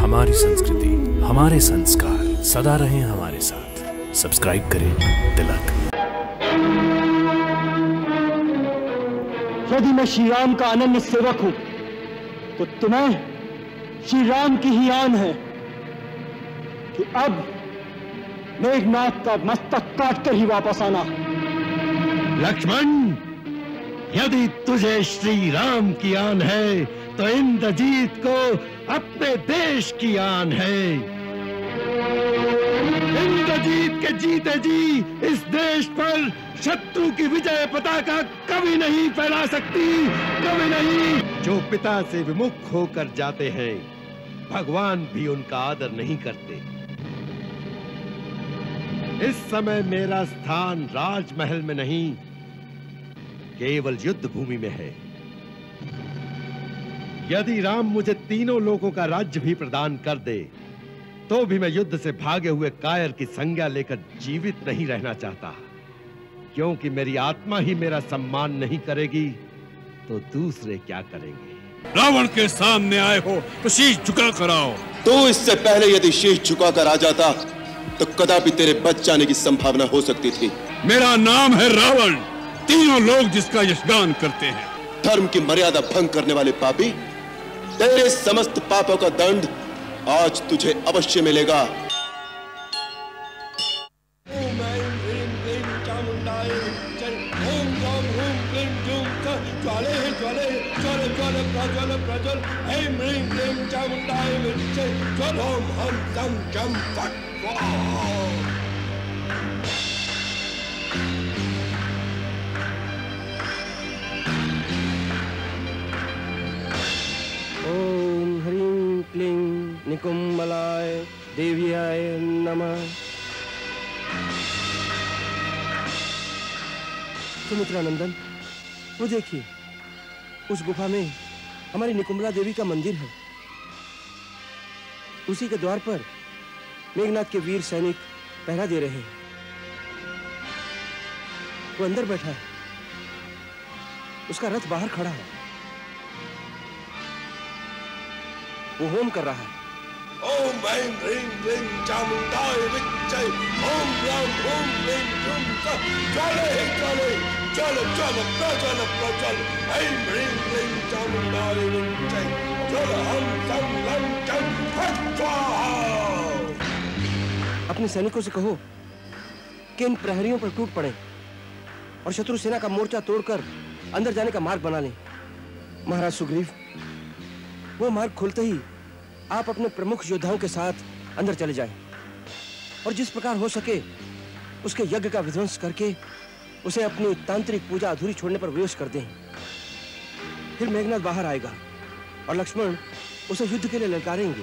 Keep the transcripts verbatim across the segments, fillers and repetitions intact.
हमारी संस्कृति, हमारे संस्कार सदा रहें हमारे साथ। सब्सक्राइब करें तिलक। यदि मैं श्री राम का अनन्य सेवक हूं तो तुम्हें श्री राम की ही आन है कि अब मेघनाथ का मस्तक काटकर ही वापस आना। लक्ष्मण, यदि तुझे श्री राम की आन है तो इंद्रजीत को अपने देश की आन है। इंद्रजीत के जीते जी इस देश पर शत्रु की विजय पताका कभी नहीं फैला सकती, कभी नहीं। जो पिता से विमुख होकर जाते हैं, भगवान भी उनका आदर नहीं करते। इस समय मेरा स्थान राजमहल में नहीं, केवल युद्ध भूमि में है। यदि राम मुझे तीनों लोगों का राज्य भी प्रदान कर दे, तो भी मैं युद्ध से भागे हुए कायर की संज्ञा लेकर जीवित नहीं रहना चाहता, क्योंकि मेरी आत्मा ही मेरा सम्मान नहीं करेगी तो दूसरे क्या करेंगे। रावण के सामने आए हो तो शीश झुका कर आओ। तो इससे पहले यदि शीश झुका कर आ जाता तो कदापि तेरे बच जाने की संभावना हो सकती थी। मेरा नाम है रावण, तीनों लोग जिसका यशगान करते हैं। धर्म की मर्यादा भंग करने वाले पापी, तेरे समस्त पापों का दंड आज तुझे अवश्य मिलेगा। ओम ह्रीं क्लीं निकुंभलाय देव्याय नमः। सुमित्रा नंदन, वो देखिए, उस गुफा में हमारी निकुंभला देवी का मंदिर है। उसी के द्वार पर मेघनाथ के वीर सैनिक पहरा दे रहे हैं। वो अंदर बैठा है, उसका रथ बाहर खड़ा है, वो होम कर रहा है। ओम ऐं ह्रीं क्लीं चामुंडाय विच्चे, ओम राम ओम ह्रीं क्लीं च, ज्वले ज्वले ज्वल ज्वल प्रज्वल प्रज्वल, ऐं ह्रीं क्लीं चामुंडाय विच्चे, ज्वल हम सं लं चं फट् स्वाहा। अपने सैनिकों से कहो कि इन प्रहरियों पर टूट पड़े और शत्रु सेना का मोर्चा तोड़कर अंदर जाने का मार्ग बना लें। महाराज सुग्रीव, वो मार्ग खुलते ही आप अपने प्रमुख योद्धाओं के साथ अंदर चले जाएं और जिस प्रकार हो सके उसके यज्ञ का विध्वंस करके उसे अपनी तांत्रिक पूजा अधूरी छोड़ने पर विवश कर दें। फिर मेघनाथ बाहर आएगा और लक्ष्मण उसे युद्ध के लिए ललकारेंगे।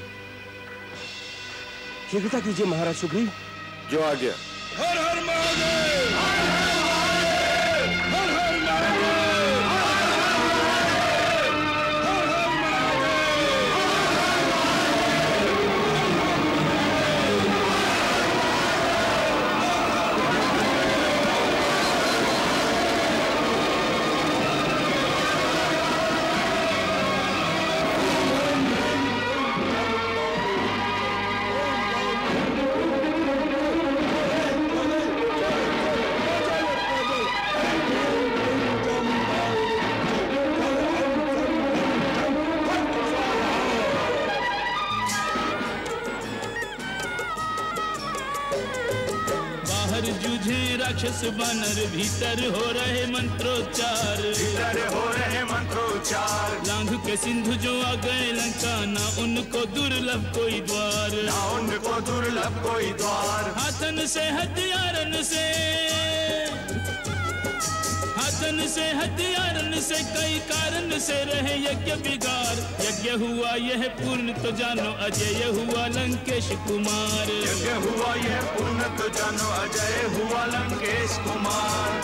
शीघ्रता कीजिए महाराज सुग्रीव। जो आ गया। हर हर महादेव, हर हर महादेव, हर हर महादेव, हर हर राक्षस बानर भीतर हो रहे मंत्रोच्चार, भीतर हो रहे मंत्रोच्चार। लांघ के सिंधु जो आ गए लंका, ना उनको दुर्लभ कोई द्वार, ना उनको दुर्लभ कोई द्वार। हाथन से हथियारन से, हाथन से हथियारन से कई कारण से रहे यज्ञ बिगाड़। यज्ञ हुआ यह पूर्ण तो जानो, अजय हुआ लंकेश कुमार। यज्ञ हुआ यह पूर्ण तो जानो, अजय हुआ लंकेश कुमार।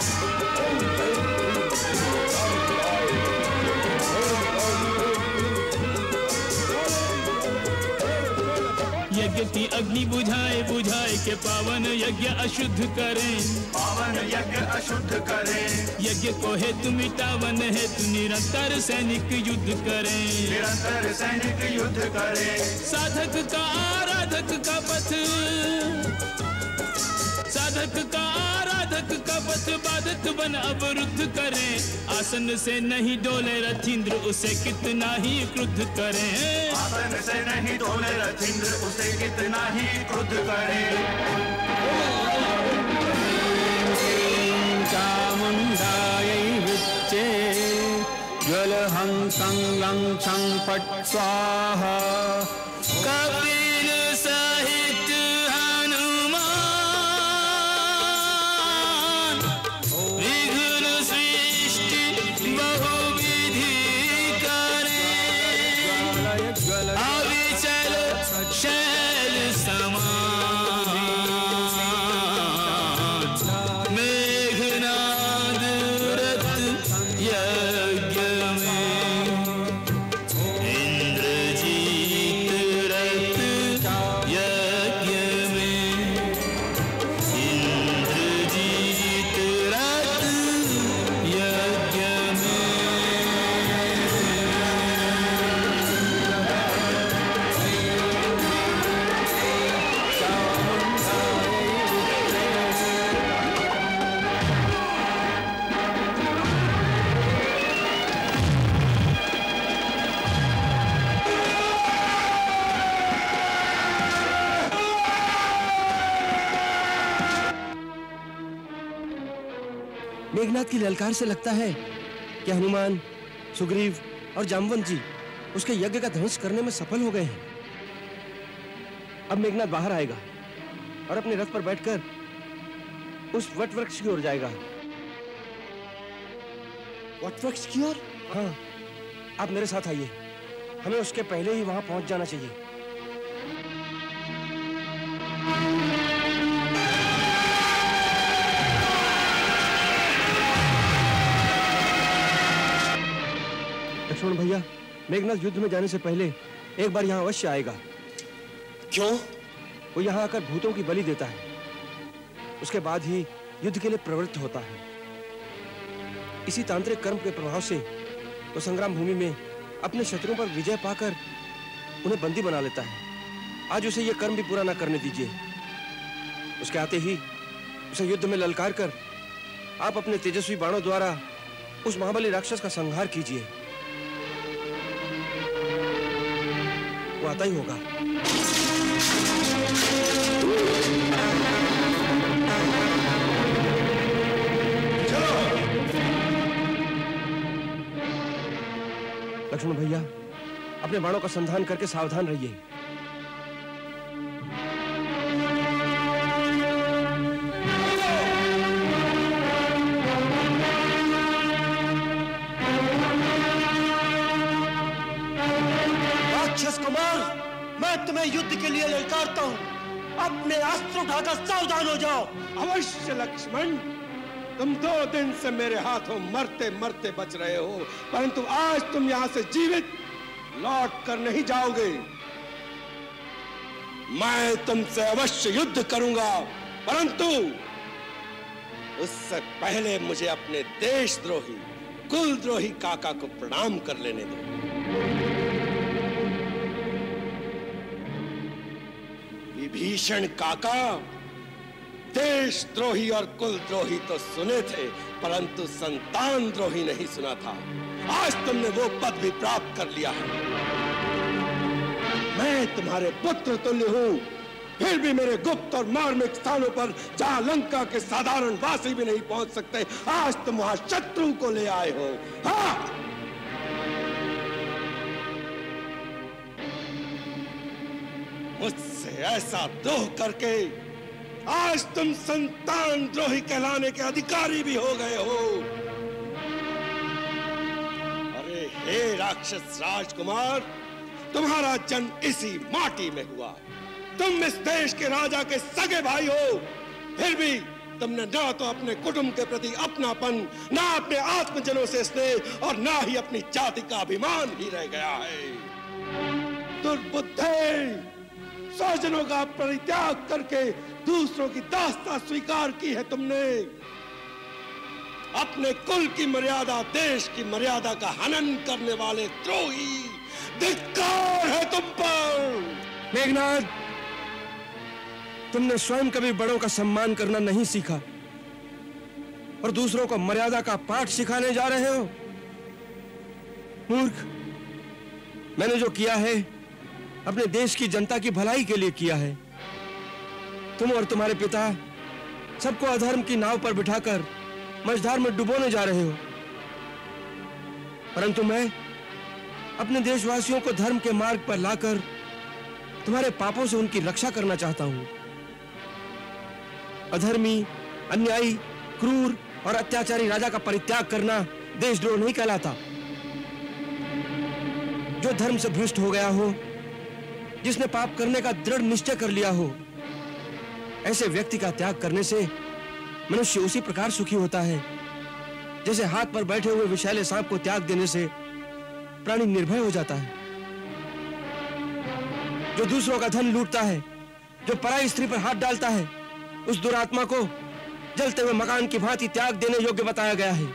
यज्ञ की अग्नि बुझाए बुझाए के पावन यज्ञ अशुद्ध करें, पावन यज्ञ अशुद्ध करें। यज्ञ को हेतु मिटावन हेतु निरंतर सैनिक युद्ध करें, निरंतर सैनिक युद्ध करें। साधक का साधक का आराधक का पथ बाधक बन अवरुद्ध करें, आसन से नहीं डोले रथींद्र उसे कितना ही क्रुद्ध करें, आसन से नहीं डोले रथींद्र उसे कितना ही क्रुद्ध करें। चामुंडायै विच्चे ज्वलहं संलं संपट स्वाहा। कपिल सहित हनुमान विघ्न सृष्टि बहुविधि करें, अविचल शैल समान मेघनाद रथ यज्ञ में, इंद्रजीत रथ यज्ञ में, इंद्रजीत रथ यज्ञ में। मेघनाद की ललकार से लगता है कि हनुमान, सुग्रीव और जामवंत जी उसके यज्ञ का ध्वंस करने में सफल हो गए हैं। अब मेघनाद बाहर आएगा और अपने रथ पर बैठकर उस वट वृक्ष की ओर जाएगा। वट वृक्ष की ओर? हाँ, आप मेरे साथ आइए, हमें उसके पहले ही वहां पहुंच जाना चाहिए। लक्ष्मण भैया, मेघनाद युद्ध में जाने से पहले एक बार यहाँ अवश्य आएगा। क्यों? वो यहाँ आकर भूतों की बलि देता है, उसके बाद ही युद्ध के लिए प्रवृत्त होता है। इसी तांत्रिक कर्म के प्रभाव से वो संग्राम भूमि में अपने शत्रुओं पर विजय पाकर उन्हें बंदी बना लेता है। आज उसे ये कर्म भी पूरा ना करने दीजिए। उसके आते ही उसे युद्ध में ललकार कर आप अपने तेजस्वी बाणों द्वारा उस महाबली राक्षस का संहार कीजिए। वो आता ही होगा। चलो लक्ष्मण भैया, अपने बाणों का संधान करके सावधान रहिए। मैं तुम्हें युद्ध के लिए ललकारता हूँ, अपने अस्त्र उठाकर सावधान हो जाओ। अवश्य लक्ष्मण, तुम दो दिन से मेरे हाथों मरते मरते बच रहे हो, परंतु आज तुम यहाँ से जीवित लौट कर नहीं जाओगे। मैं तुमसे अवश्य युद्ध करूंगा, परंतु उससे पहले मुझे अपने देशद्रोही, कुलद्रोही काका को प्रणाम कर लेने दो। विभीषण काका, देशद्रोही और कुलद्रोही तो सुने थे, परंतु संतान द्रोही नहीं सुना था। आज तुमने वो पद भी प्राप्त कर लिया है। मैं तुम्हारे पुत्र तुल्य हूं, फिर भी मेरे गुप्त और मार्मिक स्थानों पर जहां लंका के साधारण वासी भी नहीं पहुंच सकते, आज तुम वहां शत्रु को ले आए हो। हाँ, मुझसे ऐसा द्रोह करके आज तुम संतान द्रोही कहलाने के अधिकारी भी हो गए हो। अरे हे राक्षस राजकुमार, तुम्हारा जन्म इसी माटी में हुआ। तुम इस देश के राजा के सगे भाई हो, फिर भी तुमने ना तो अपने कुटुंब के प्रति अपनापन, ना अपने आत्मजनों से स्नेह और ना ही अपनी जाति का अभिमान ही रह गया है। दुर्बुद्धे, स्वजनों का परित्याग करके दूसरों की दास्ता स्वीकार की है तुमने। अपने कुल की मर्यादा, देश की मर्यादा का हनन करने वाले द्रोही, धिक्कार है तुम पर। मेघनाद, तुमने स्वयं कभी बड़ों का सम्मान करना नहीं सीखा और दूसरों को मर्यादा का पाठ सिखाने जा रहे हो। मूर्ख, मैंने जो किया है अपने देश की जनता की भलाई के लिए किया है। तुम और तुम्हारे पिता सबको अधर्म की नाव पर बिठाकर मझधार में डुबोने जा रहे हो, परंतु मैं अपने देशवासियों को धर्म के मार्ग पर लाकर तुम्हारे पापों से उनकी रक्षा करना चाहता हूं। अधर्मी, अन्यायी, क्रूर और अत्याचारी राजा का परित्याग करना देशद्रोह नहीं कहलाता। जो धर्म से भ्रष्ट हो गया हो, जिसने पाप करने का दृढ़ निश्चय कर लिया हो, ऐसे व्यक्ति का त्याग करने से मनुष्य उसी प्रकार सुखी होता है जैसे हाथ पर बैठे हुए विषैले सांप को त्याग देने से प्राणी निर्भय हो जाता है। जो दूसरों का धन लूटता है, जो पराई स्त्री पर हाथ डालता है, उस दुरात्मा को जलते हुए मकान की भांति त्याग देने योग्य बताया गया है।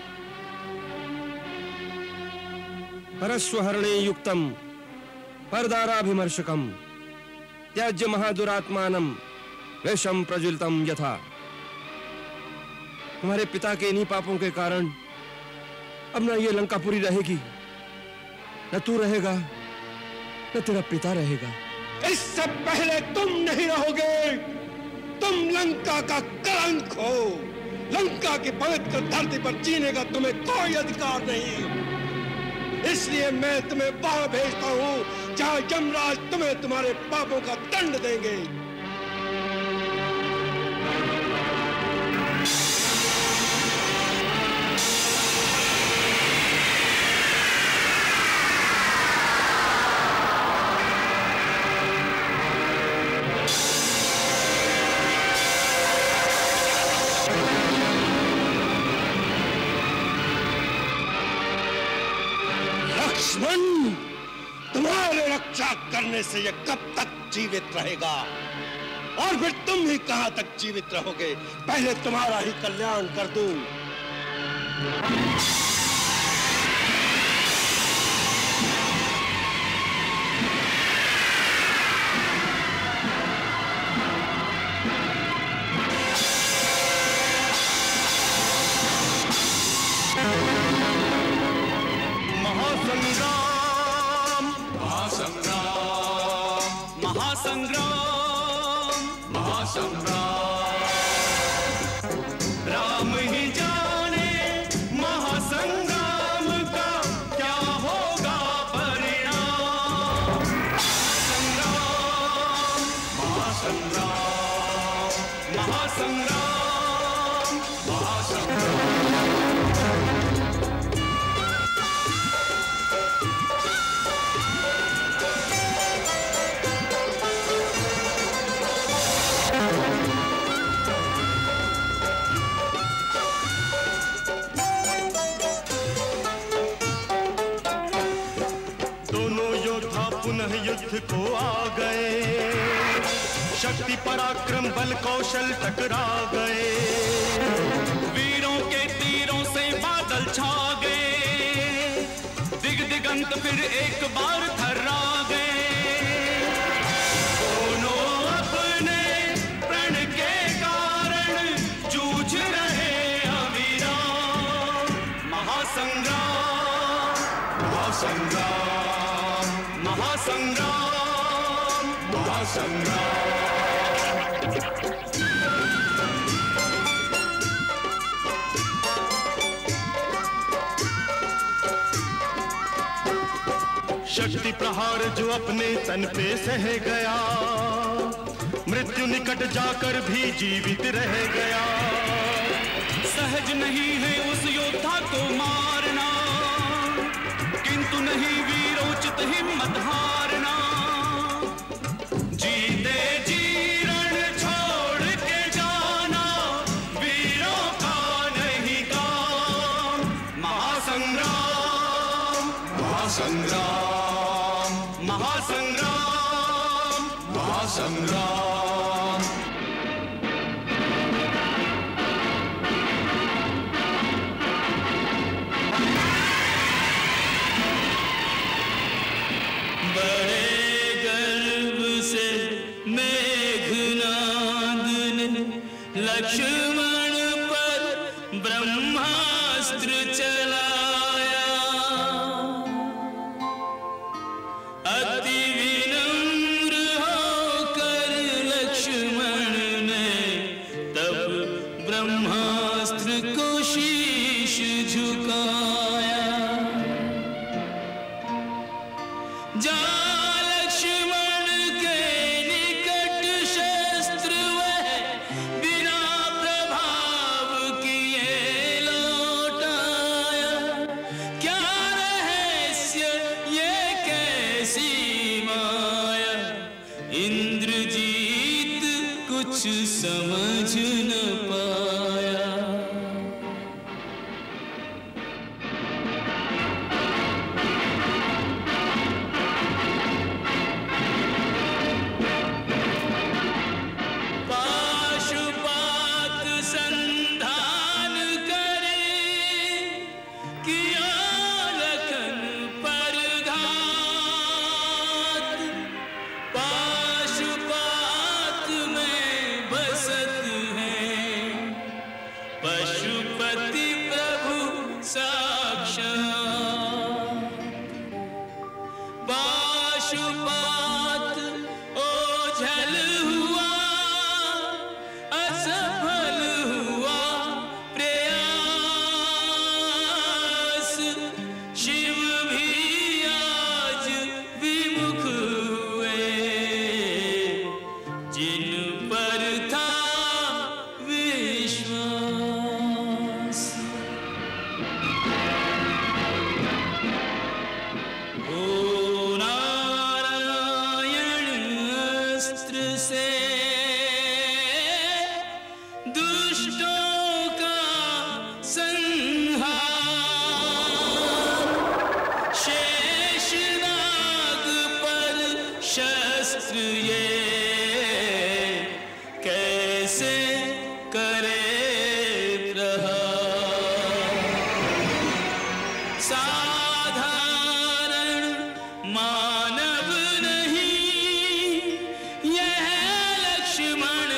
परस्वहरणे युक्तम परदाराभिमर्शकम त्याज्य महादुरात्मानम वेशम प्रज्वलितम यथा। तुम्हारे पिता के इन्हीं पापों के कारण अब न ये लंकापुरी रहेगी, न तू रहेगा, न तेरा पिता रहेगा। इससे पहले तुम नहीं रहोगे। तुम लंका का कलंक हो। लंका की पवित्र धरती पर जीने का तुम्हें कोई अधिकार नहीं। इसलिए मैं तुम्हें वहां भेजता हूं जहां यमराज तुम्हें तुम्हारे पापों का दंड देंगे। तुम्हारे रक्षा करने से यह कब तक जीवित रहेगा और फिर तुम ही कहां तक जीवित रहोगे। पहले तुम्हारा ही कल्याण कर दूं। महासंग्राम, महासंग्राम, राम ही जाने महासंग्राम का क्या होगा परिणाम। संग्राम, महासंग्राम, महासंग्राम, महासंग्राम। युद्ध को आ गए, शक्ति पराक्रम बल कौशल टकरा गए। वीरों के तीरों से बादल छा गए, दिग दिगंत फिर एक बार थर्रा गए। दोनों अपने प्रण के कारण जूझ रहे अविराम। महासंग्राम, महासंग्राम, महासंग्राम, महासंग्राम। शक्ति प्रहार जो अपने तन पे सह गया, मृत्यु निकट जाकर भी जीवित रह गया। सहज नहीं है उस योद्धा को मारना, किंतु नहीं वीरोचित हिम्मत हारना। जीते जी रण छोड़ के जाना वीरों का नहीं काम। महासंग्राम, महासंग्राम, महासंग्राम, महासंग्राम। बड़े गर्व से मेघनाद लक्ष्मण पर ब्रह्मास्त्र चलाया। अति विनम्र होकर लक्ष्मण ने तब ब्रह्मास्त्र को शीश झुकाया। जा लक्ष्मण के निकट शस्त्र वह बिना प्रभाव किए लौटाया। क्या रहस्य ये कैसी माया, इंद्रजीत कुछ समझ न पाया। पाशुपात संधान करे किया लखन पर घात। पाशुपात में बसत है पशुपति प्रभु साक्षात। पाशुपात ओझल हुआ असफल हुआ प्रयास। शिव भी आज विमुख हुए जिन पर था विश्वास। ओ नारायण अस्त्र से दुष्टों का संहार। शेषनाग पर शस्त्र ये कैसे करे प्रहार। साधारण मानव नहीं यह लक्ष्मण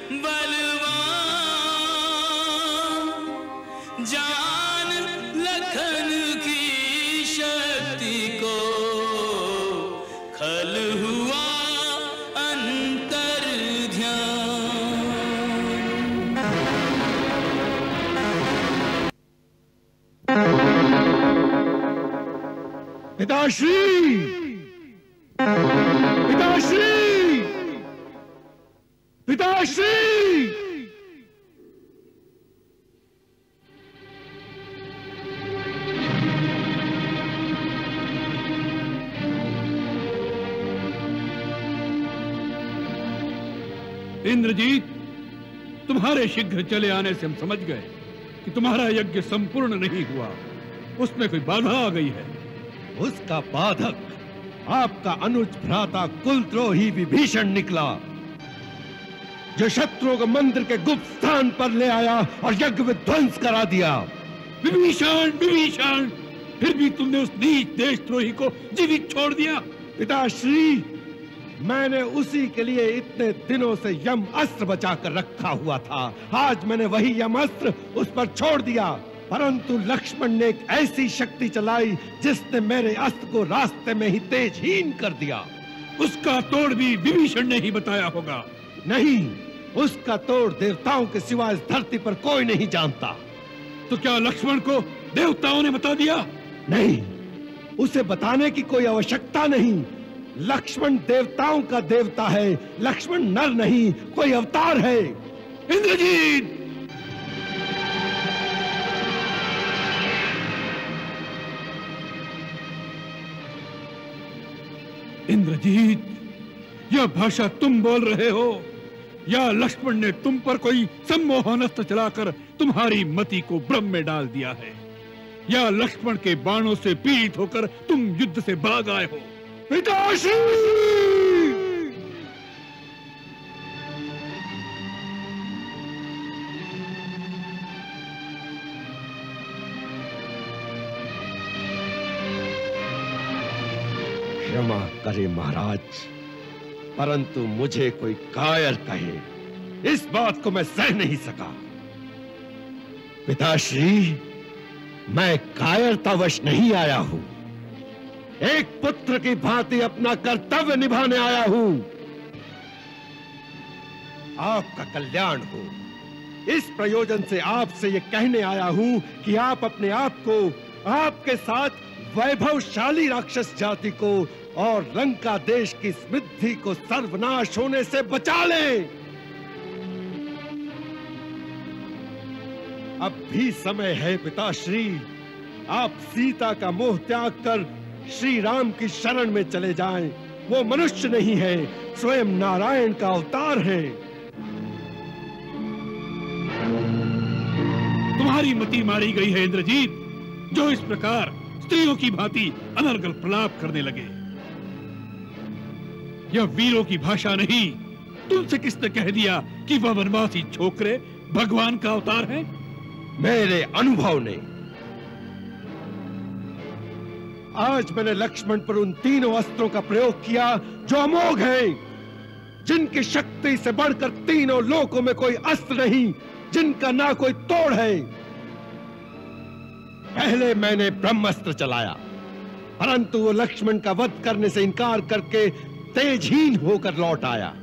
बलवान। जान लखन की शक्ति को खल हुआ अंतर ध्यान। पिताश्री, पिताश्री, पिताश्री। इंद्रजीत, तुम्हारे शीघ्र चले आने से हम समझ गए कि तुम्हारा यज्ञ संपूर्ण नहीं हुआ, उसमें कोई बाधा आ गई है। उसका बाधक आपका अनुज भ्राता कुलद्रोही विभीषण निकला, जो शत्रुओं को मंदिर के गुप्त स्थान पर ले आया और यज्ञ विध्वंस करा दिया। विभीषण, विभीषण, फिर भी तुमने उस नीच देशद्रोही को जीवित छोड़ दिया। पिताश्री, मैंने उसी के लिए इतने दिनों से यम अस्त्र बचा कर रखा हुआ था। आज मैंने वही यम अस्त्र उस पर छोड़ दिया, परंतु लक्ष्मण ने एक ऐसी शक्ति चलाई जिसने मेरे अस्त्र को रास्ते में ही तेजहीन कर दिया। उसका तोड़ भी विभीषण ने ही बताया होगा। नहीं, उसका तोड़ देवताओं के सिवा इस धरती पर कोई नहीं जानता। तो क्या लक्ष्मण को देवताओं ने बता दिया? नहीं, उसे बताने की कोई आवश्यकता नहीं। लक्ष्मण देवताओं का देवता है, लक्ष्मण नर नहीं, कोई अवतार है। इंद्रजीत, इंद्रजीत, यह भाषा तुम बोल रहे हो या लक्ष्मण ने तुम पर कोई सम्मोहन अस्त्र चलाकर तुम्हारी मति को भ्रम में डाल दिया है, या लक्ष्मण के बाणों से पीड़ित होकर तुम युद्ध से भाग आए हो? पिताश्री! क्षमा करे महाराज, परंतु मुझे कोई कायर कहे इस बात को मैं सह नहीं सका। पिताश्री, मैं कायरतावश नहीं आया हूं, एक पुत्र की भांति अपना कर्तव्य निभाने आया हूं। आपका कल्याण हो, इस प्रयोजन से आपसे यह कहने आया हूं कि आप अपने आप को, आपके साथ वैभवशाली राक्षस जाति को और लंका देश की समृद्धि को सर्वनाश होने से बचा लें। अब भी समय है पिताश्री, आप सीता का मोह त्याग कर श्री राम की शरण में चले जाएं। वो मनुष्य नहीं है, स्वयं नारायण का अवतार है। तुम्हारी मति मारी गई है इंद्रजीत, जो इस प्रकार स्त्रियों की भांति अनर्गल प्रलाप करने लगे। यह वीरों की भाषा नहीं। तुमसे किसने कह दिया कि वह वनवासी छोकरे भगवान का अवतार है? मेरे अनुभव ने। आज मैंने लक्ष्मण पर उन तीनों अस्त्रों का प्रयोग किया जो अमोघ हैं, जिनकी शक्ति से बढ़कर तीनों लोकों में कोई अस्त्र नहीं, जिनका ना कोई तोड़ है। पहले मैंने ब्रह्मास्त्र चलाया, परंतु वो लक्ष्मण का वध करने से इनकार करके तेजहीन होकर लौट आया।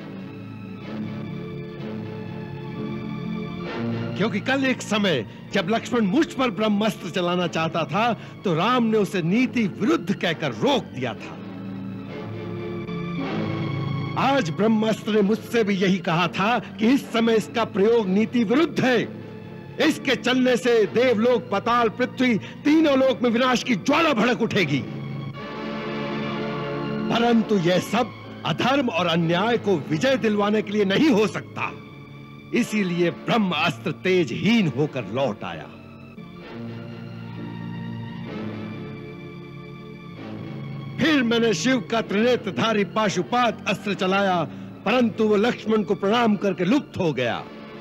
क्योंकि कल एक समय जब लक्ष्मण मुझ पर ब्रह्मास्त्र चलाना चाहता था, तो राम ने उसे नीति विरुद्ध कहकर रोक दिया था। आज ब्रह्मास्त्र ने मुझसे भी यही कहा था कि इस समय इसका प्रयोग नीति विरुद्ध है। इसके चलने से देवलोक, पाताल, पृथ्वी, तीनों लोक में विनाश की ज्वाला भड़क उठेगी। परंतु यह सब अधर्म और अन्याय को विजय दिलवाने के लिए नहीं हो सकता। इसीलिए ब्रह्मास्त्र तेजहीन होकर लौट आया। फिर मैंने शिव का त्रिनेत्रधारी पाशुपात अस्त्र चलाया, परंतु वो लक्ष्मण को प्रणाम करके लुप्त हो गया।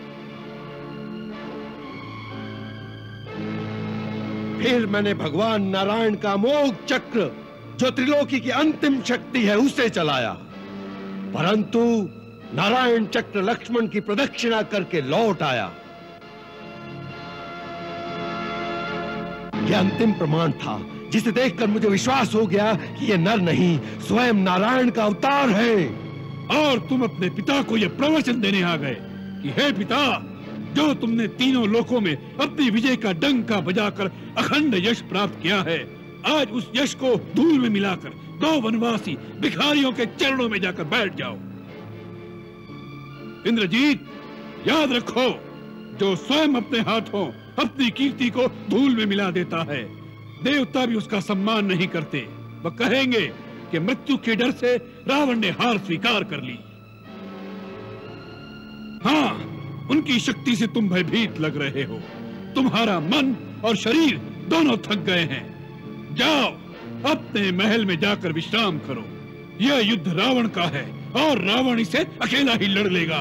फिर मैंने भगवान नारायण का अमोघ चक्र, जो त्रिलोकी की अंतिम शक्ति है, उसे चलाया, परंतु नारायण चक्र लक्ष्मण की प्रदक्षिणा करके लौट आया। यह अंतिम प्रमाण था, जिसे देखकर मुझे विश्वास हो गया कि यह नर नहीं, स्वयं नारायण का अवतार है। और तुम अपने पिता को यह प्रवचन देने आ गए कि हे पिता, जो तुमने तीनों लोकों में अपनी विजय का डंका बजाकर अखंड यश प्राप्त किया है, आज उस यश को धूल में मिलाकर दो वनवासी भिखारियों के चरणों में जाकर बैठ जाओ। इंद्रजीत, याद रखो, जो स्वयं अपने हाथों अपनी कीर्ति को धूल में मिला देता है, देवता भी उसका सम्मान नहीं करते। वह कहेंगे कि मृत्यु के डर से रावण ने हार स्वीकार कर ली। हाँ, उनकी शक्ति से तुम भयभीत लग रहे हो। तुम्हारा मन और शरीर दोनों थक गए हैं। जाओ, अपने महल में जाकर विश्राम करो। यह युद्ध रावण का है और रावण इसे अकेला ही लड़ लेगा।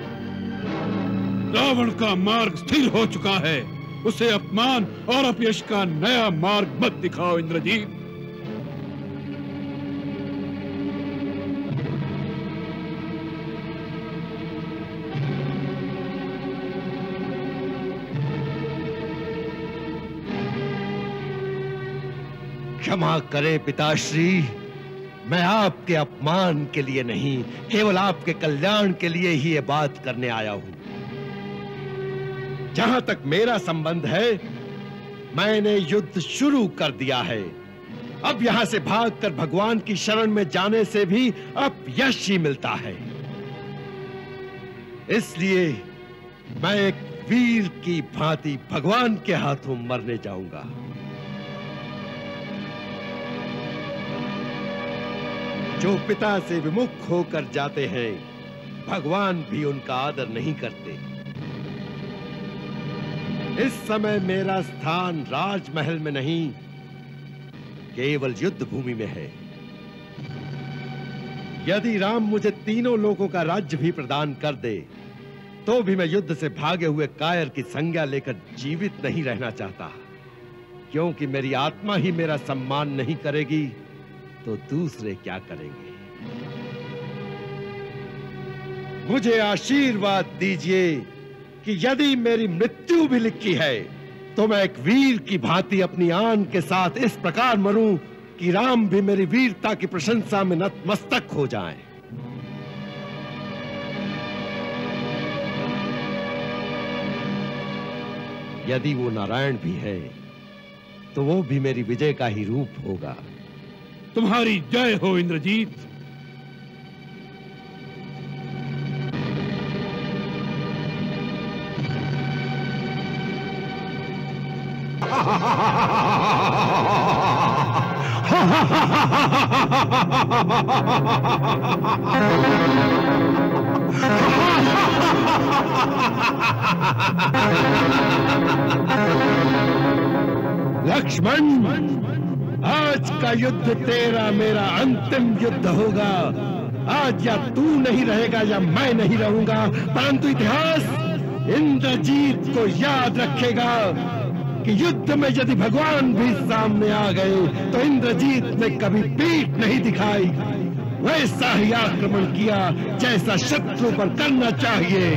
रावण का मार्ग स्थिर हो चुका है, उसे अपमान और अपयश का नया मार्ग मत दिखाओ इंद्रजीत। क्षमा करें पिताश्री, मैं आपके अपमान के लिए नहीं, केवल आपके कल्याण के लिए ही ये बात करने आया हूं। जहां तक मेरा संबंध है, मैंने युद्ध शुरू कर दिया है। अब यहां से भागकर भगवान की शरण में जाने से भी अपयश ही मिलता है। इसलिए मैं एक वीर की भांति भगवान के हाथों मरने जाऊंगा। जो पिता से विमुख होकर जाते हैं, भगवान भी उनका आदर नहीं करते। इस समय मेरा स्थान राजमहल में नहीं, केवल युद्ध भूमि में है। यदि राम मुझे तीनों लोगों का राज्य भी प्रदान कर दे, तो भी मैं युद्ध से भागे हुए कायर की संज्ञा लेकर जीवित नहीं रहना चाहता। क्योंकि मेरी आत्मा ही मेरा सम्मान नहीं करेगी, तो दूसरे क्या करेंगे? मुझे आशीर्वाद दीजिए कि यदि मेरी मृत्यु भी लिखी है तो मैं एक वीर की भांति अपनी आन के साथ इस प्रकार मरूं कि राम भी मेरी वीरता की प्रशंसा में नतमस्तक हो जाएं। यदि वो नारायण भी है तो वो भी मेरी विजय का ही रूप होगा। तुम्हारी जय हो इंद्रजीत। लक्ष्मण, आज का युद्ध तेरा मेरा अंतिम युद्ध होगा। आज या तू नहीं रहेगा या मैं नहीं रहूंगा, परंतु इतिहास इंद्रजीत को याद रखेगा कि युद्ध में यदि भगवान भी सामने आ गए तो इंद्रजीत ने कभी पीठ नहीं दिखाई, वैसा ही आक्रमण किया जैसा शत्रु पर करना चाहिए।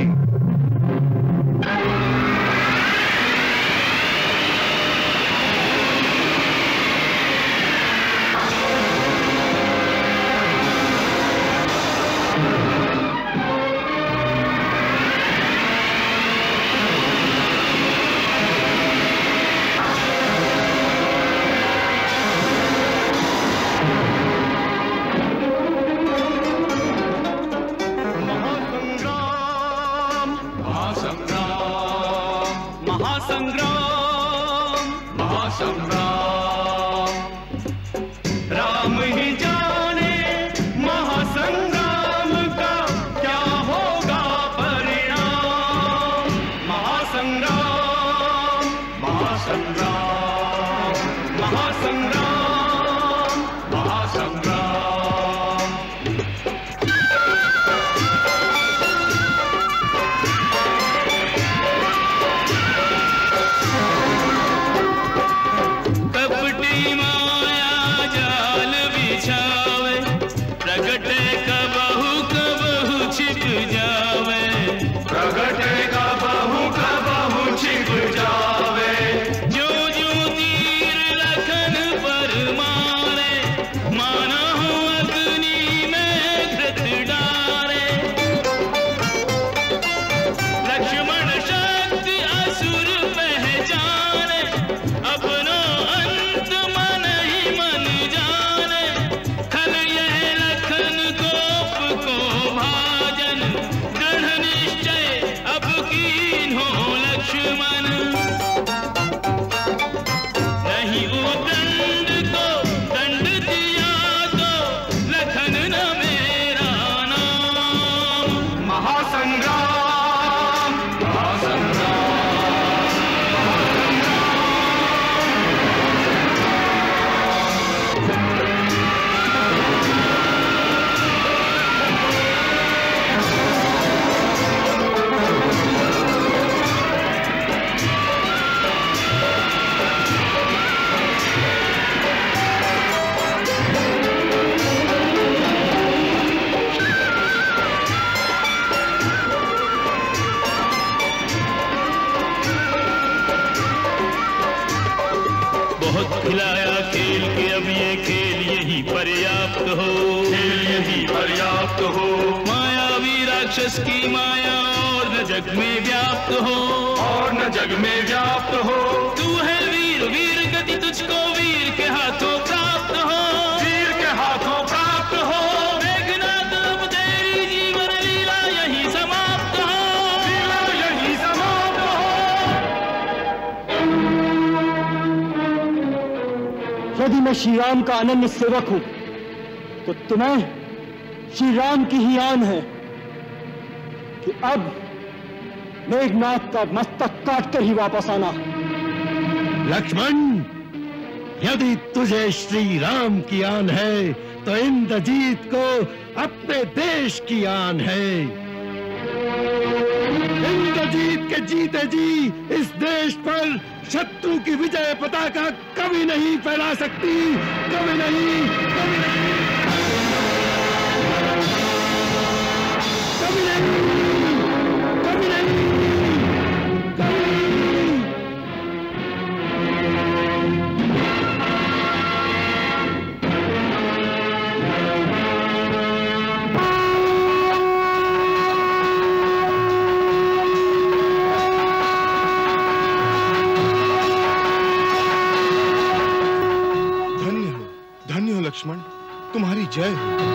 की माया और न जग में व्याप्त हो, और न जग में व्याप्त हो। तू है वीर, वीर गति तुझको वीर के हाथों प्राप्त हो, वीर के हाथों प्राप्त हो। मेघनाद अब तेरी जीवन लीला यही समाप्त हो, लीला यही समाप्त हो। यदि मैं श्री राम का अनन्य सेवक हूं तो तुम्हें श्री राम की ही आन है कि अब मेघनाथ का मस्तक काटकर ही वापस आना। लक्ष्मण, यदि तुझे श्री राम की आन है तो इंद्रजीत को अपने देश की आन है। इंद्रजीत के जीते जी इस देश पर शत्रु की विजय पताका कभी नहीं फैला सकती, कभी नहीं, कभी नहीं, कभी नहीं। जय हो।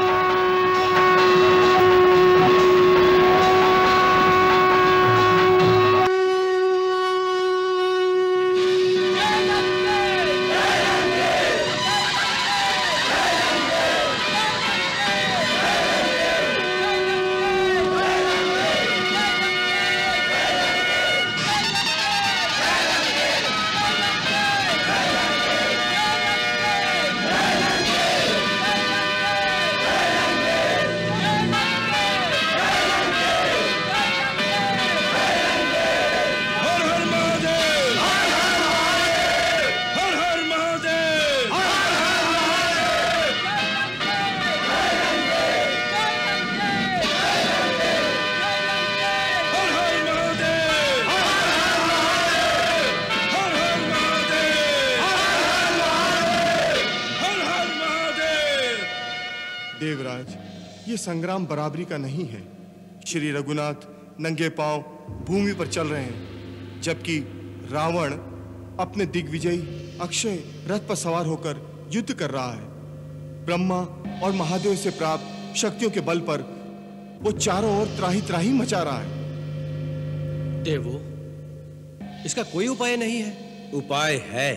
देवराज, ये संग्राम बराबरी का नहीं है। श्री रघुनाथ नंगे पांव भूमि पर चल रहे हैं, जबकि रावण अपने दिग्विजयी अक्षय रथ पर सवार होकर युद्ध कर रहा है। ब्रह्मा और महादेव से प्राप्त शक्तियों के बल पर वो चारों ओर त्राही त्राही मचा रहा है। देवो, इसका कोई उपाय नहीं है। उपाय है।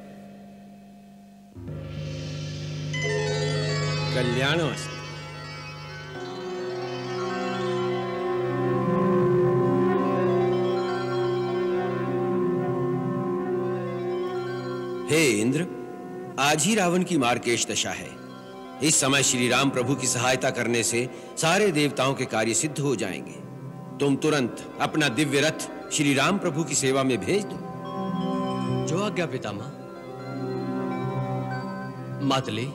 कल्याणवस्तु। हे इंद्र, आज ही रावण की मार्केश दशा है। इस समय श्री राम प्रभु की सहायता करने से सारे देवताओं के कार्य सिद्ध हो जाएंगे। तुम तुरंत अपना दिव्य रथ श्री राम प्रभु की सेवा में भेज दो। जो आज्ञा पितामह। मातली,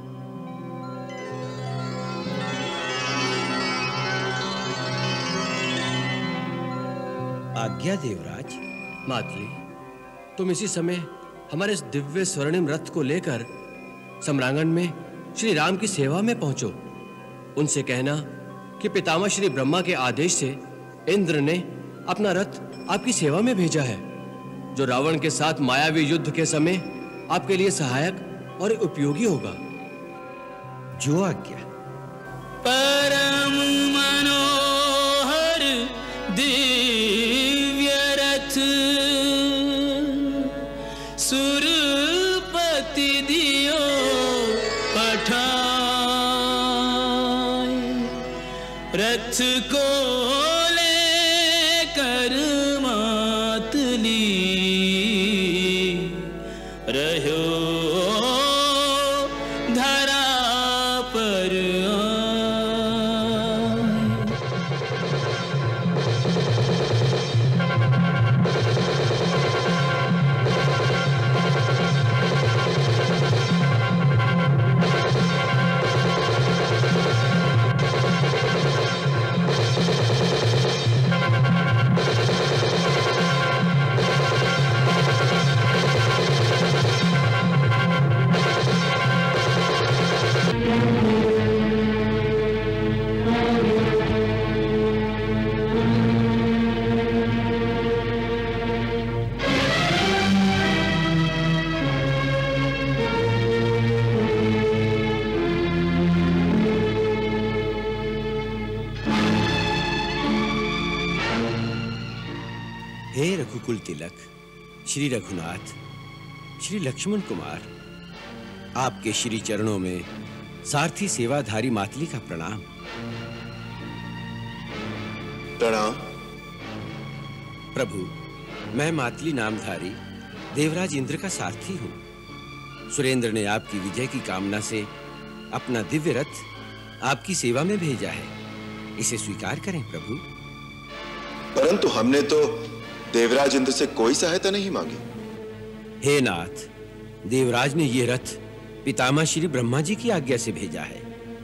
आज्ञा देवराज। मातली, तुम इसी समय हमारे इस दिव्य स्वर्णिम रथ को लेकर सम्रांगण में श्री राम की सेवा में पहुंचो। उनसे कहना कि पितामह श्री ब्रह्मा के आदेश से इंद्र ने अपना रथ आपकी सेवा में भेजा है, जो रावण के साथ मायावी युद्ध के समय आपके लिए सहायक और उपयोगी होगा। जो आज्ञा। परम मनोहर दिव्य रथ सुरपति दियो पठाए, रथ को लेकर मातली रहो धरा पर हे रघुकुल तिलक, श्री रघुनाथ, श्री लक्ष्मण कुमार, आपके श्री चरणों में सारथी सेवाधारी मातली का प्रणाम। प्रणाम। प्रभु, मैं मातली नामधारी देवराज इंद्र का सारथी हूं। सुरेंद्र ने आपकी विजय की कामना से अपना दिव्य रथ आपकी सेवा में भेजा है। इसे स्वीकार करें प्रभु। परंतु हमने तो देवराज इंद्र से कोई सहायता नहीं मांगी। हे नाथ, देवराज ने यह रथ पितामह श्री ब्रह्मा जी की आज्ञा से भेजा है।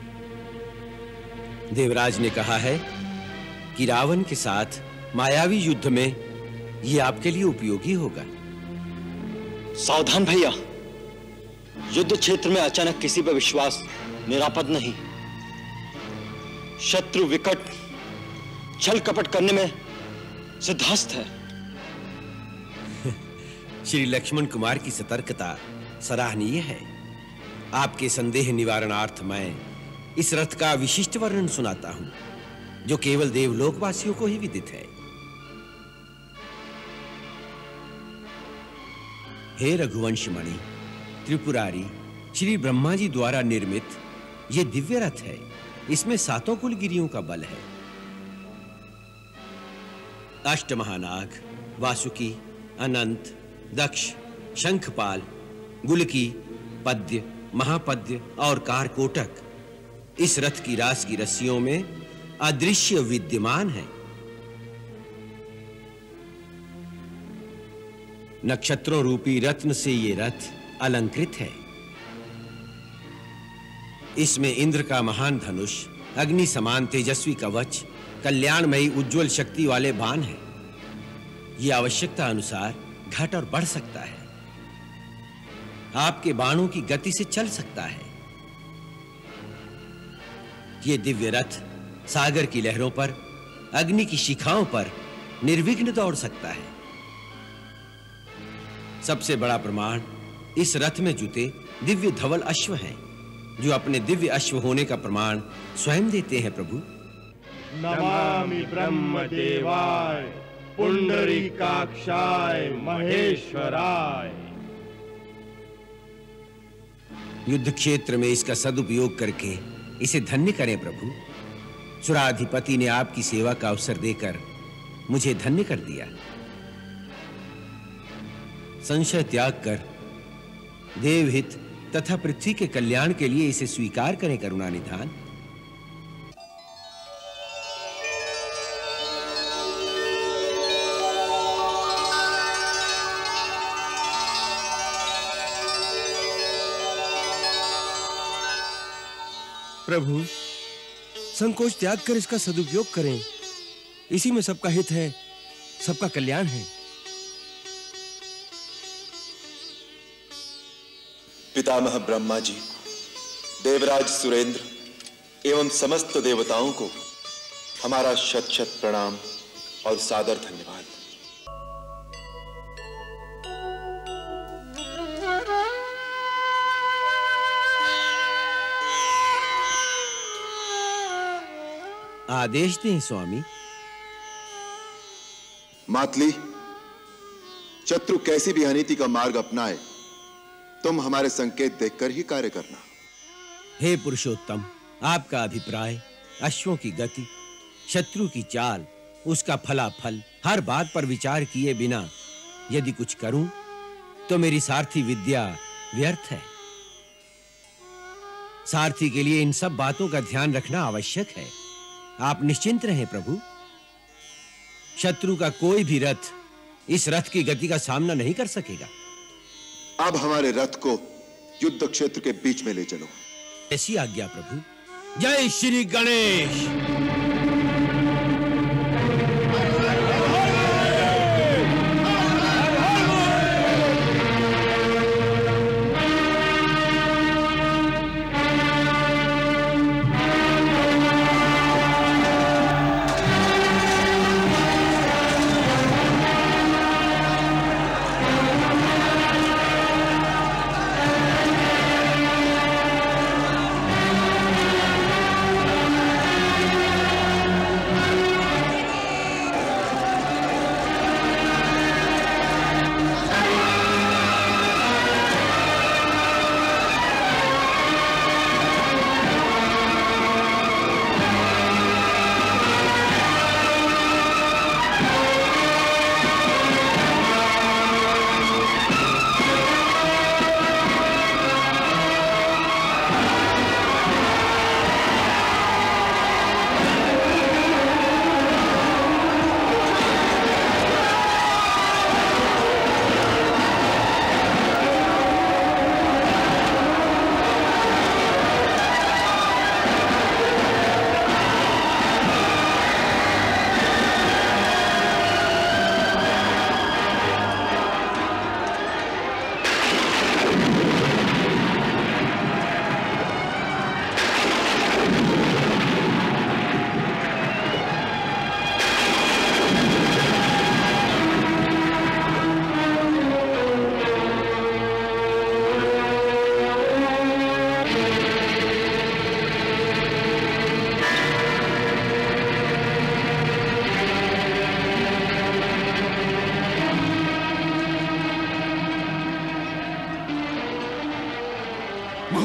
देवराज ने कहा है कि रावण के साथ मायावी युद्ध में यह आपके लिए उपयोगी होगा। सावधान भैया, युद्ध क्षेत्र में अचानक किसी पर विश्वास निरापद नहीं। शत्रु विकट छल कपट करने में सिद्धहस्त है। श्री लक्ष्मण कुमार की सतर्कता सराहनीय है। आपके संदेह निवारणार्थ मैं इस रथ का विशिष्ट वर्णन सुनाता हूं, जो केवल देवलोकवासियों को ही विदित है। हे रघुवंश मणि, त्रिपुरारी श्री ब्रह्मा जी द्वारा निर्मित यह दिव्य रथ है। इसमें सातों कुलगिरियों का बल है। अष्ट महानाग, वासुकी, अनंत, दक्ष, शंखपाल, गुलकी, पद्य, महापद्य और कारकोटक इस रथ की रास की रस्सियों में अदृश्य विद्यमान है। नक्षत्रों रूपी रत्न से ये रथ अलंकृत है। इसमें इंद्र का महान धनुष, अग्नि समान तेजस्वी कवच, कल्याणमयी उज्जवल शक्ति वाले बाण है। यह आवश्यकता अनुसार घट और बढ़ सकता है। आपके बाणों की गति से चल सकता है। यह दिव्य रथ सागर की लहरों पर, अग्नि की शिखाओं पर निर्विघ्न दौड़ सकता है। सबसे बड़ा प्रमाण इस रथ में जुटे दिव्य धवल अश्व हैं, जो अपने दिव्य अश्व होने का प्रमाण स्वयं देते हैं। प्रभु, नमामि ब्रह्म देवाय पुंडरीकाक्षाय महेश्वराय। युद्ध क्षेत्र में इसका सदुपयोग करके इसे धन्य करें प्रभु। सुराधिपति ने आपकी सेवा का अवसर देकर मुझे धन्य कर दिया। संशय त्याग कर देवहित तथा पृथ्वी के कल्याण के लिए इसे स्वीकार करें करुणा निधान। प्रभु, संकोच त्याग कर इसका सदुपयोग करें। इसी में सबका हित है, सबका कल्याण है। पितामह ब्रह्मा जी, देवराज सुरेंद्र एवं समस्त देवताओं को हमारा शत शत प्रणाम और सादर धन्यवाद। आदेश दें स्वामी। मातली, शत्रु कैसी भी अनीति का मार्ग अपनाए, तुम हमारे संकेत देखकर ही कार्य करना। हे पुरुषोत्तम, आपका अभिप्राय, अश्वों की गति, शत्रु की चाल, उसका फलाफल, हर बात पर विचार किए बिना यदि कुछ करूं तो मेरी सारथी विद्या व्यर्थ है। सारथी के लिए इन सब बातों का ध्यान रखना आवश्यक है। आप निश्चिंत रहें प्रभु। शत्रु का कोई भी रथ इस रथ की गति का सामना नहीं कर सकेगा। अब हमारे रथ को युद्ध क्षेत्र के बीच में ले चलो। ऐसी आज्ञा प्रभु। जय श्री गणेश।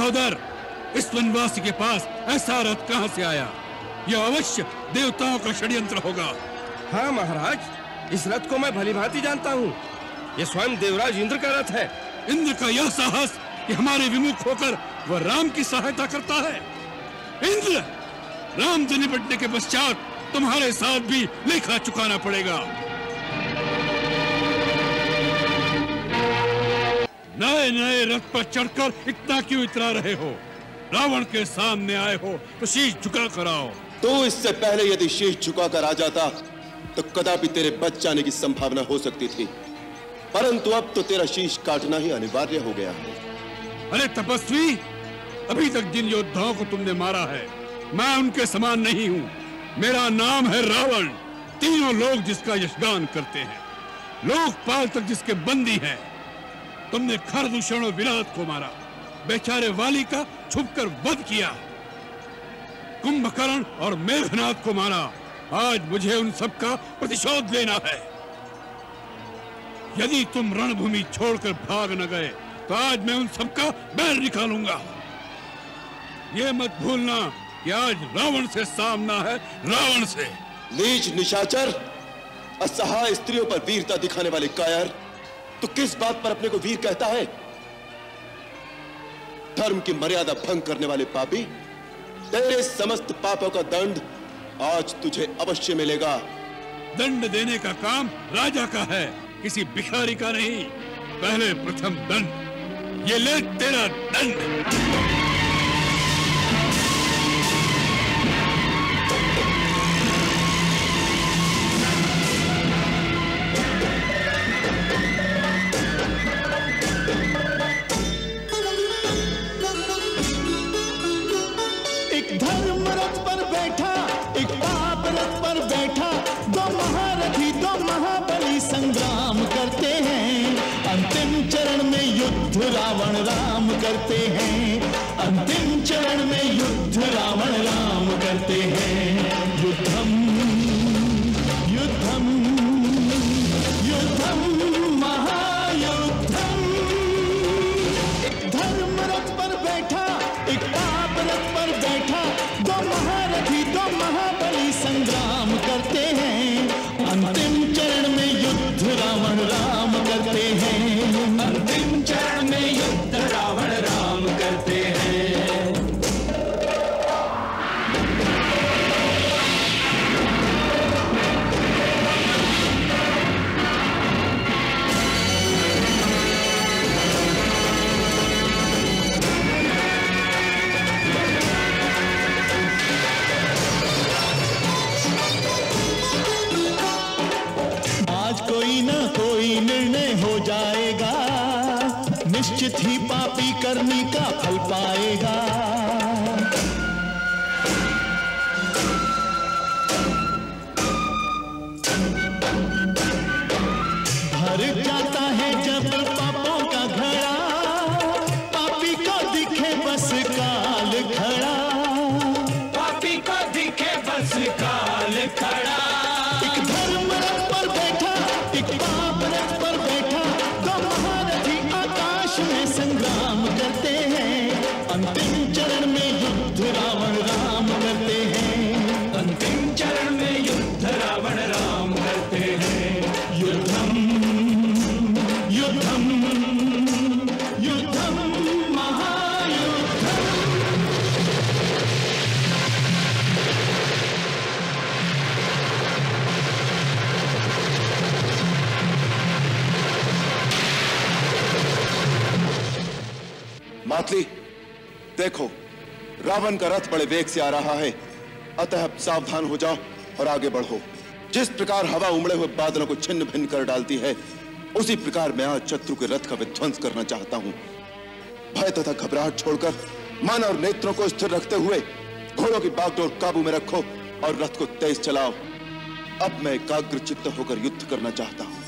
सहोदर, इस वनवासी के पास ऐसा रथ कहां से आया? यह अवश्य देवताओं का षड्यंत्र होगा। हाँ महाराज, इस रथ को मैं भली भांति जानता हूँ। ये स्वयं देवराज इंद्र का रथ है। इंद्र का यह साहस कि हमारे विमुख होकर वह राम की सहायता करता है। इंद्र, राम से निपटने के पश्चात तुम्हारे साथ भी लेखा चुकाना पड़ेगा। नए नए रथ पर चढ़कर इतना क्यों इतरा रहे हो? रावण के सामने आए हो तो शीश झुका कर आओ। तो इससे पहले यदि शीश झुका कर आ जाता तो कदापि तेरे बच जाने की संभावना हो सकती थी, परंतु अब तो तेरा शीश काटना ही अनिवार्य हो गया है। अरे तपस्वी, अभी तक जिन योद्धाओं को तुमने मारा है, मैं उनके समान नहीं हूँ। मेरा नाम है रावण, तीनों लोग जिसका यशगान करते हैं, लोकपाल तक जिसके बंदी हैं। तुमने खरदूषण और विराट को मारा, बेचारे वाली का छुपकर वध किया, कुंभकर्ण और मेघनाथ को मारा। आज मुझे उन सब का प्रतिशोध लेना है। यदि तुम रणभूमि छोड़कर भाग न गए तो आज मैं उन सब का बैर निकालूंगा। ये मत भूलना कि आज रावण से सामना है, रावण से। नीच निशाचर, असहाय स्त्रियों पर वीरता दिखाने वाले कायर, तो किस बात पर अपने को वीर कहता है? धर्म की मर्यादा भंग करने वाले पापी, तेरे समस्त पापों का दंड आज तुझे अवश्य मिलेगा। दंड देने का काम राजा का है, किसी भिखारी का नहीं। पहले प्रथम दंड, ये ले तेरा दंड। संग्राम करते हैं, अंतिम चरण में युद्ध रावण राम करते हैं। अंतिम चरण में युद्ध रावण राम करते हैं। युद्धम युद्धम युद्धम महायुद्धम। एक धर्म रथ पर बैठा, एक पाप रथ पर बैठा, दो महारथी दो महाबली संग्राम करते हैं। अंतिम चरण में युद्ध रावण राम करते हैं। अंतिम चरण में युद्ध रावण राम करते हैं। कोई ना कोई निर्णय हो जाएगा, निश्चित ही पापी करनी का फल पाएगा। भर जाता है जब पापों का घड़ा, पापी को दिखे बस काल खड़ा। पापी को दिखे बस काल खड़ा। एक धर्म रथ पर बैठा, एक पाप रथ पर बैठा, दो महारथी आकाश में संग्राम करते हैं। अंतिम चरण में युद्ध रावण राम करते हैं। अंतिम चरण में युद्ध रावण राम करते हैं। युद्धम युद्धम युद्धम महायुद्धम। मातली, देखो रावण का रथ बड़े वेग से आ रहा है, अतः अब सावधान हो जाओ और आगे बढ़ो। जिस प्रकार हवा उमड़े हुए बादलों को छिन्न भिन्न कर डालती है, उसी प्रकार मैं आज शत्रु के रथ का विध्वंस करना चाहता हूं। भय तथा घबराहट छोड़कर मन और नेत्रों को स्थिर रखते हुए घोड़ों की बागडोर काबू में रखो और रथ को तेज चलाओ। अब मैं एकाग्र चित्त होकर युद्ध करना चाहता हूं।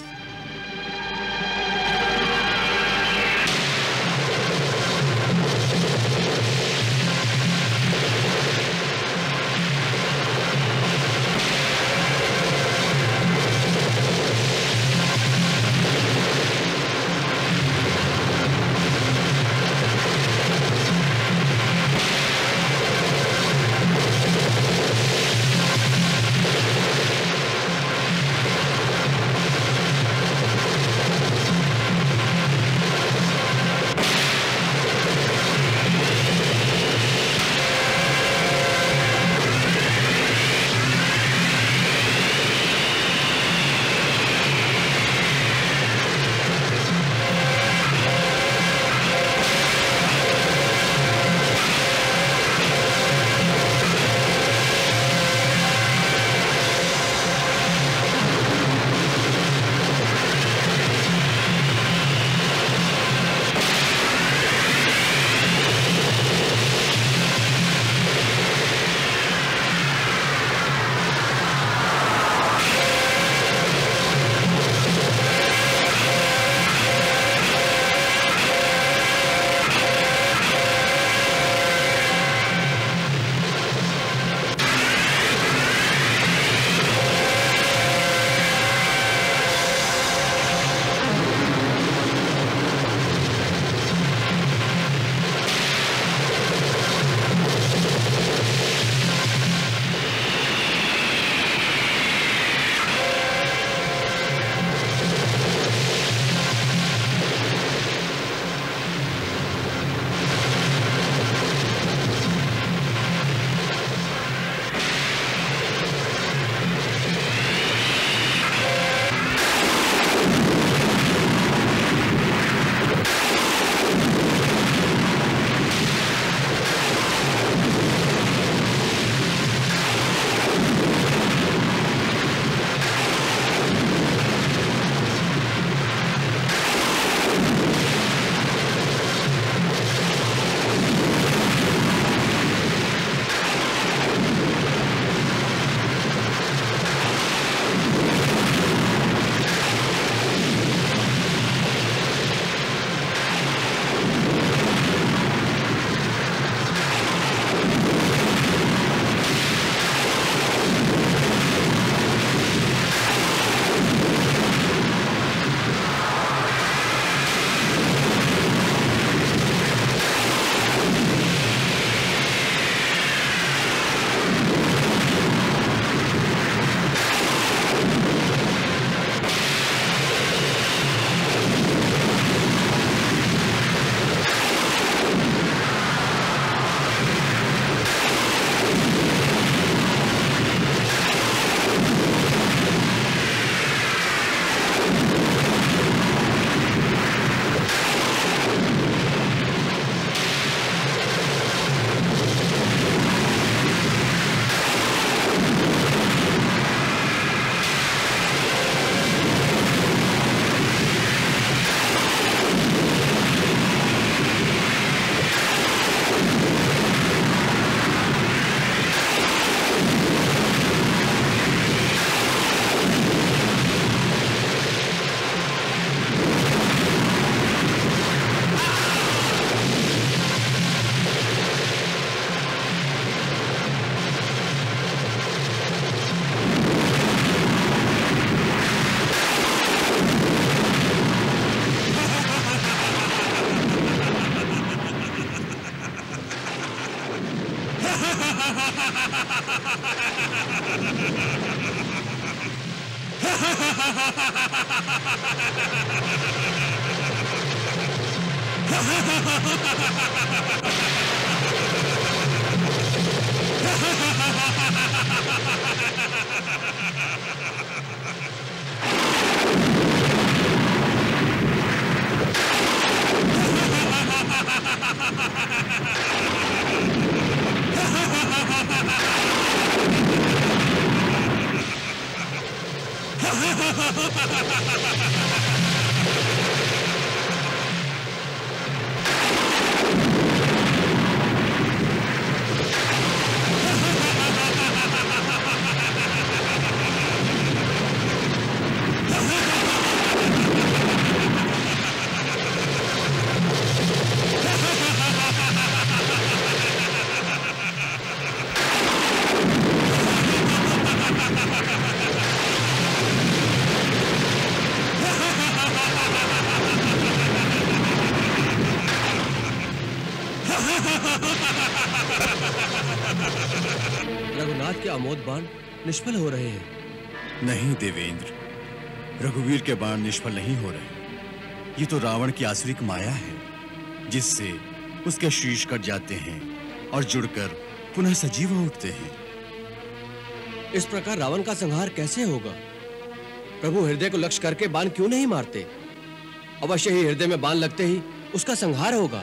रघुनाथ के अमोद बाण निष्फल हो रहे हैं। नहीं देवेंद्र, रघुवीर के बाण निष्फल नहीं हो रहे। ये तो रावण की आसुरिक माया है, जिससे उसके शीश कट जाते हैं और जुड़कर पुनः सजीव हो उठते हैं। इस प्रकार रावण का संहार कैसे होगा? प्रभु हृदय को लक्ष्य करके बाण क्यों नहीं मारते? अवश्य ही हृदय में बाण लगते ही उसका संहार होगा।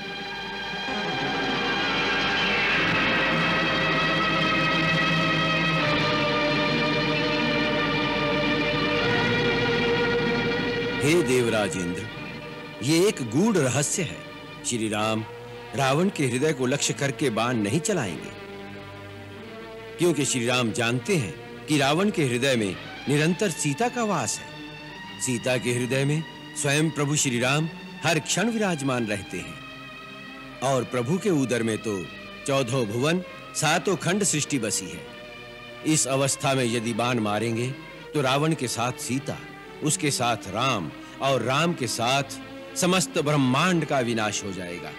हे देवराज इंद्र, ये एक गूढ़ रहस्य है। श्री राम रावण के हृदय को लक्ष्य करके बाण नहीं चलाएंगे, क्योंकि श्री राम जानते हैं कि रावण के हृदय में निरंतर सीता का वास है। सीता के हृदय में स्वयं प्रभु श्री राम हर क्षण विराजमान रहते हैं और प्रभु के उदर में तो चौदह भुवन सातों खंड सृष्टि बसी है। इस अवस्था में यदि बाण मारेंगे तो रावण के साथ सीता, उसके साथ राम और राम के साथ समस्त ब्रह्मांड का विनाश हो जाएगा।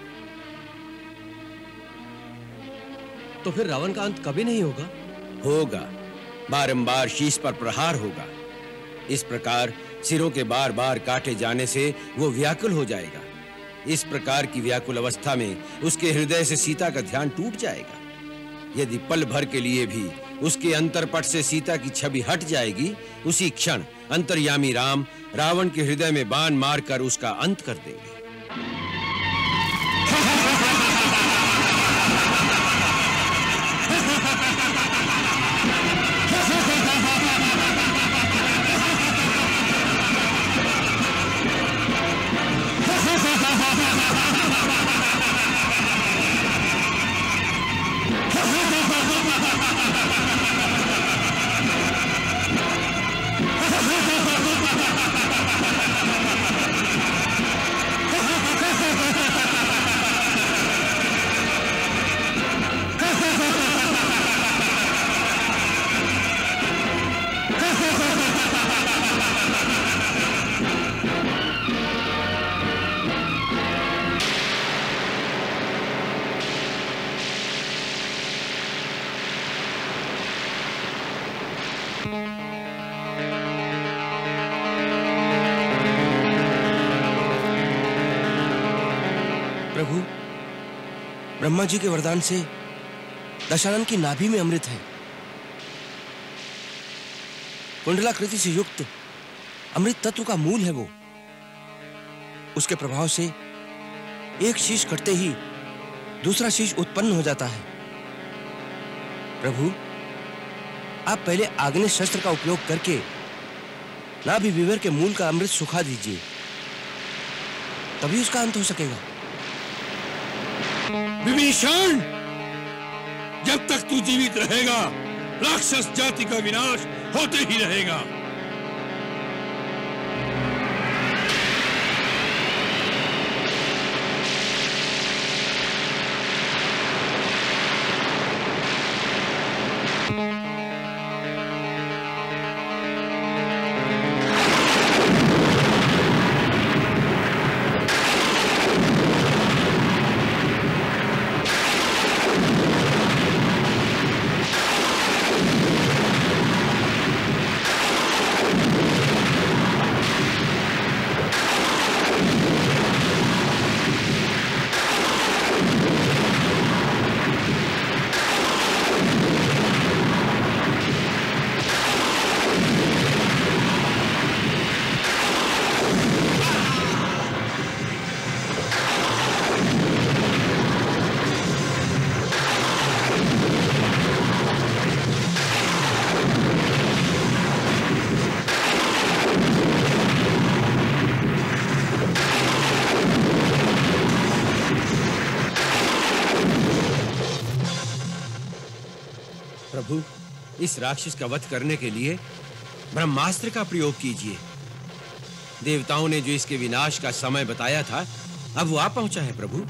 तो फिर रावण का अंत कभी नहीं होगा? होगा, बारंबार शीश पर प्रहार होगा। इस प्रकार सिरों के बार बार काटे जाने से वो व्याकुल हो जाएगा। इस प्रकार की व्याकुल अवस्था में उसके हृदय से सीता का ध्यान टूट जाएगा। यदि पल भर के लिए भी उसके अंतरपट से सीता की छवि हट जाएगी, उसी क्षण अंतर्यामी राम रावण के हृदय में बाण मारकर उसका अंत कर देंगे। प्रभु, ब्रह्मा जी के वरदान से दशानन की नाभि में अमृत है। कुंडलाकृति से युक्त अमृत तत्व का मूल है वो। उसके प्रभाव से एक शीश कटते ही दूसरा शीश उत्पन्न हो जाता है। प्रभु, आप पहले आग्नेय शस्त्र का उपयोग करके नाभि विवर के मूल का अमृत सुखा दीजिए, तभी उसका अंत हो सकेगा। विभीषण, जब तक तू जीवित रहेगा राक्षस जाति का विनाश होते ही रहेगा। इस राक्षस का वध करने के लिए ब्रह्मास्त्र का प्रयोग कीजिए। देवताओं ने जो इसके विनाश का समय बताया था, अब वो आ पहुंचा है प्रभु।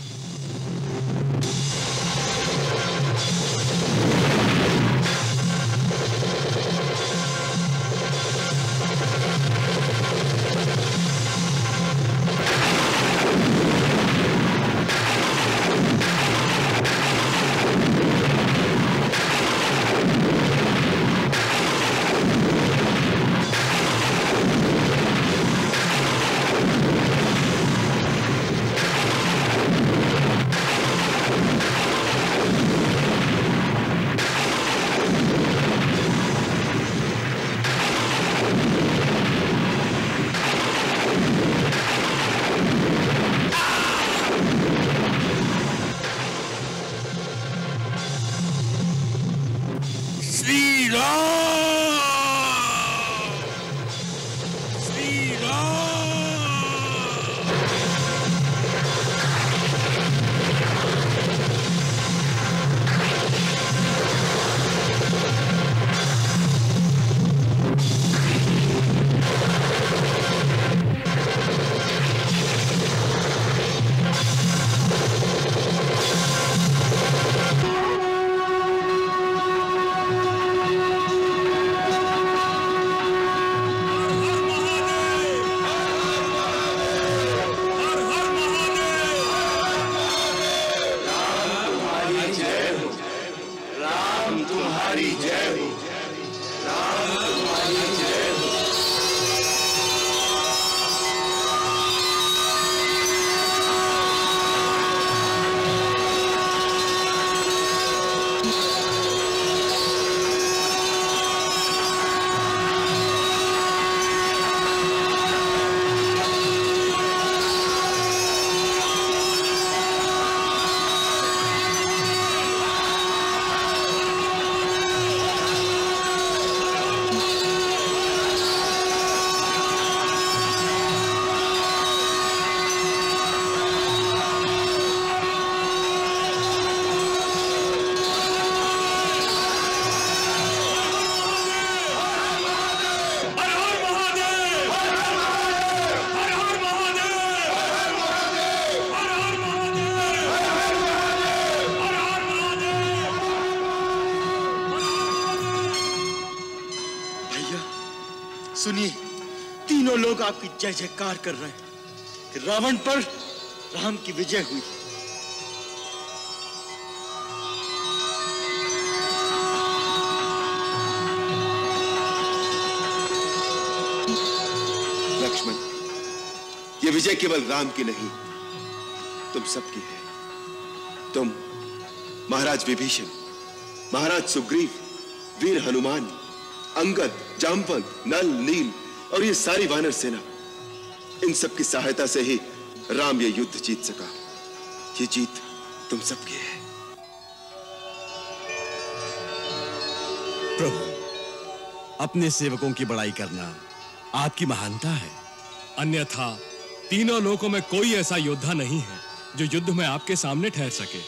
सुनिए, तीनों लोग आपकी जय जयकार कर रहे हैं कि रावण पर राम की विजय हुई। लक्ष्मण, ये विजय केवल राम की नहीं, तुम सबकी है। तुम, महाराज विभीषण, महाराज सुग्रीव, वीर हनुमान, अंगद, जामवंत, नल, नील और ये सारी वानर सेना, इन सब की सहायता से ही राम ये युद्ध जीत सका। ये जीत तुम सबकी है। प्रभु, अपने सेवकों की बड़ाई करना आपकी महानता है। अन्यथा तीनों लोकों में कोई ऐसा योद्धा नहीं है जो युद्ध में आपके सामने ठहर सके।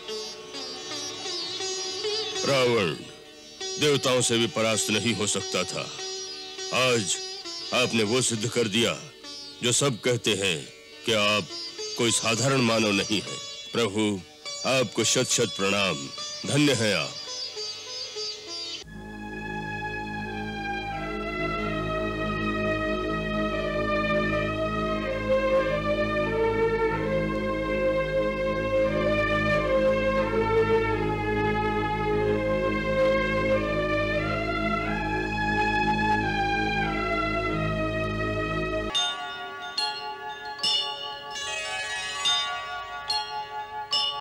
रावण देवताओं से भी परास्त नहीं हो सकता था। आज आपने वो सिद्ध कर दिया जो सब कहते हैं कि आप कोई साधारण मानव नहीं है। प्रभु, आपको शत शत प्रणाम। धन्य हैं आप।